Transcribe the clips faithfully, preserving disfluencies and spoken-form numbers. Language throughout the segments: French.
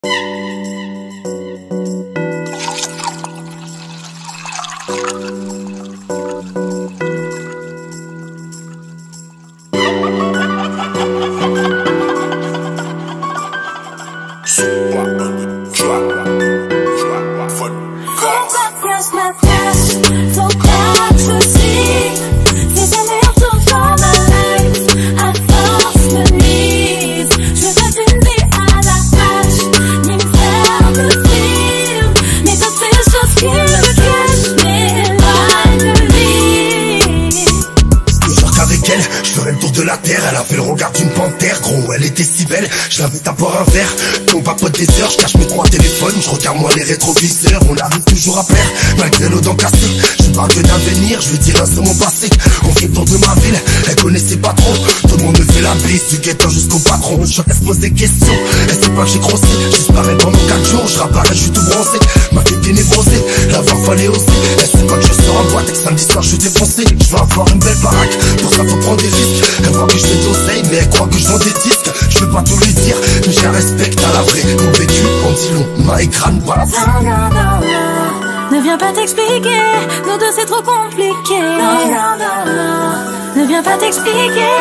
Elle avait le regard d'une panthère, gros, elle était si belle. Je l'invite à boire un verre, puis on papote des heures. Je cache mes trois téléphones, je regarde moi les rétroviseurs. On arrive toujours à plaire, malgré nos dents cassées. Je parle que d'avenir, je lui dis rien sur mon passé. On fait le tour de ma ville, elle connaissait pas trop. Tout le monde me fait la bise, du ghetto jusqu'au patron. Chacun se pose des questions, elle sait pas que j'ai grossi. J'espérais pendant quatre jours, je rapparais, je suis tout bronzé. Ma fille bien névrosée, l'avoir fallait oser. Elle sait pas que je sors en boîte et que samedi soir je suis défoncé. Je veux avoir une belle baraque, pour ça faut prendre des risques. Elle voit que je fais d'oseille, mais elle croit que je vends des disques. Je peux pas tout lui dire, mais je la respecte à la vraie. Mon vécu, on dit long, ma écran, voilà. Non, non, non, non. Ne viens pas t'expliquer, nous deux c'est trop compliqué. Non, non, non, non. Ne viens pas t'expliquer.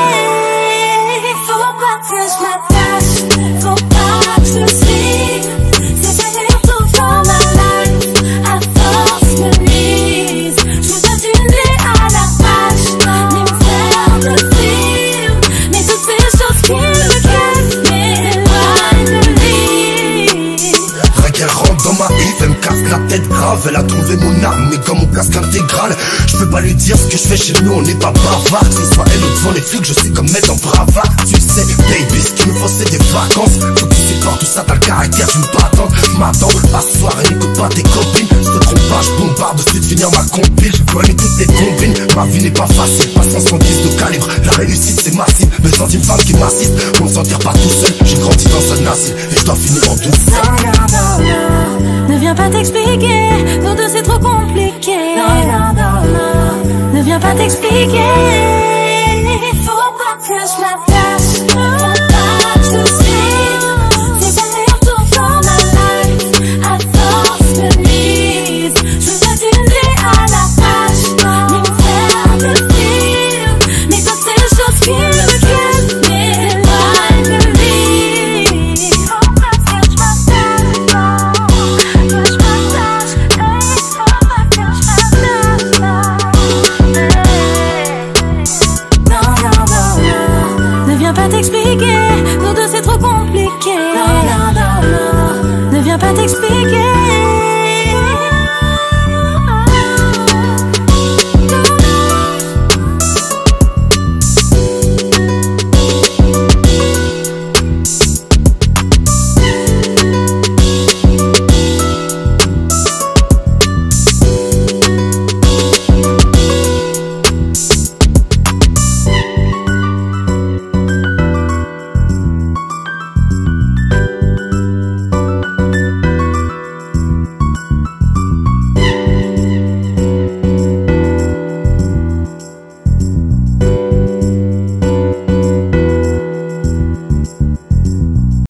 Faut pas que je m'attache, faut pas que je suive. C'est venir tout dans ma life, à force me mise. Je veux t'attuler à la page, ni me faire de film. Mais toutes ces choses qui me cassent, m'éloignent de lui. Rien qu'elle rentre dans ma if, elle me casse la tête grave. Elle a trouvé mon âme, mais comme mon casque intégral. Je peux pas lui dire ce que je fais chez nous, on n'est pas bavard. Que ce soit elle ou devant les flics, je sais comme mettre en bravard. Tu sais, baby, ce qu'il me faut c'est des vacances. Faut que tu sépares tout ça, t'as le caractère d'une battante. M'attends, à ce soir, et n'écoute pas tes copines. Je te trompe pas, je bombarde de suite finir ma compile. Je connais toutes tes combines, ma vie n'est pas facile. Pas cent soixante-dix de calibre, la réussite c'est massif. Besoin d'une femme qui m'assiste, on ne s'en tire pas tout seul. J'ai grandi dans un asile, et je dois finir en douce. Non, non, non, non. Ne viens pas t'expliquer, nous deux c'est trop compliqué. Non, non, non, non. Ne viens pas t'expliquer. Faut pas que je